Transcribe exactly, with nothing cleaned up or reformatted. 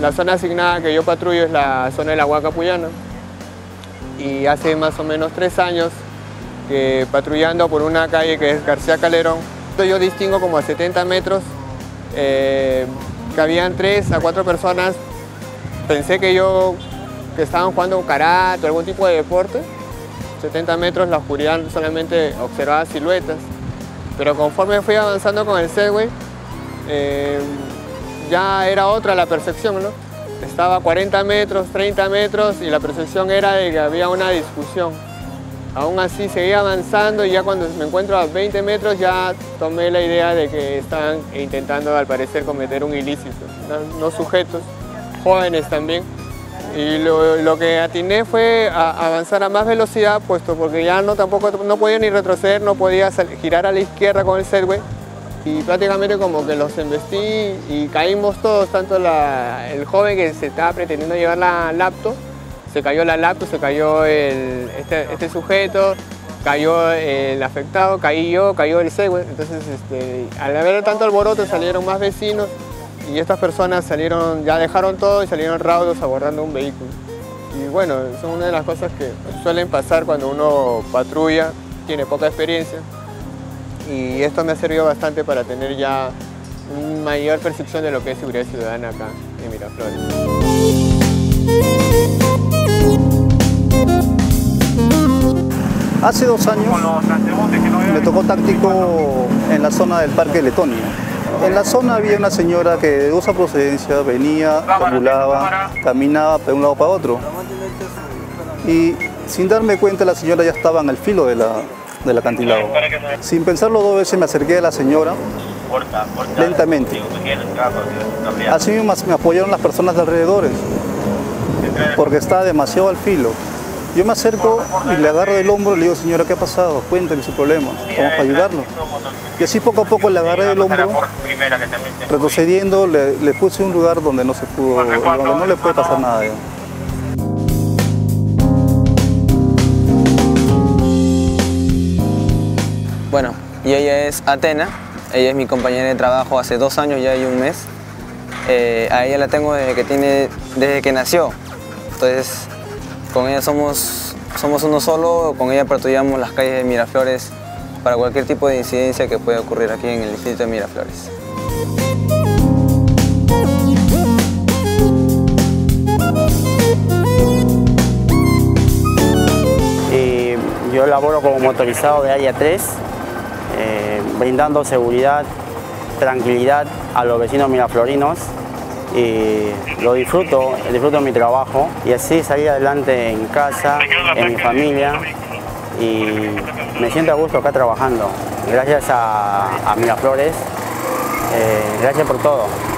la zona asignada que yo patrullo es la zona de la Huacapuyana. Y hace más o menos tres años que patrullando por una calle que es García Calderón, yo distingo como a setenta metros eh, que habían tres a cuatro personas. Pensé que yo que estaban jugando karate o algún tipo de deporte. setenta metros, la oscuridad solamente observaba siluetas. Pero conforme fui avanzando con el Segway, eh, ya era otra la percepción, ¿no? Estaba a cuarenta metros, treinta metros y la percepción era de que había una discusión. Aún así seguía avanzando y ya cuando me encuentro a veinte metros ya tomé la idea de que estaban intentando al parecer cometer un ilícito. Unos sujetos, jóvenes también. Y lo, lo que atiné fue a avanzar a más velocidad, puesto porque ya no, tampoco, no podía ni retroceder, no podía girar a la izquierda con el Segway. Y prácticamente como que los embestí y caímos todos, tanto la, el joven que se estaba pretendiendo llevar la laptop, se cayó la laptop, se cayó el, este, este sujeto, cayó el afectado, caí yo, cayó el Segway. Entonces este, al haber tanto alboroto salieron más vecinos y estas personas salieron, ya dejaron todo y salieron raudos abordando un vehículo. Y bueno, son una de las cosas que suelen pasar cuando uno patrulla, tiene poca experiencia. Y esto me ha servido bastante para tener ya una mayor percepción de lo que es seguridad ciudadana acá en Miraflores. Hace dos años me tocó táctico en la zona del Parque Letonia. En la zona había una señora que de dudosa procedencia venía, ambulaba, caminaba de un lado para otro. Y sin darme cuenta la señora ya estaba en el filo de la, del acantilado. Sin pensarlo dos veces me acerqué a la señora lentamente. Así mismo me apoyaron las personas de alrededores porque estaba demasiado al filo. Yo me acerco y le agarro del hombro y le digo, señora, ¿qué ha pasado? Cuénteme su problema, vamos a ayudarlo. Y así poco a poco le agarré del hombro, retrocediendo, le, le puse un lugar donde no se pudo, donde no le puede pasar nada. ¿Ya? Bueno, y ella es Atena, ella es mi compañera de trabajo hace dos años, ya hay un mes. Eh, a ella la tengo desde que, tiene, desde que nació, entonces con ella somos, somos uno solo, con ella patrullamos las calles de Miraflores para cualquier tipo de incidencia que pueda ocurrir aquí en el distrito de Miraflores. Y yo laboro como motorizado de área tres, eh, brindando seguridad, tranquilidad a los vecinos miraflorinos. Y lo disfruto, disfruto mi trabajo y así salir adelante en casa, en mi familia y me siento a gusto acá trabajando. Gracias a, a Miraflores, eh, gracias por todo.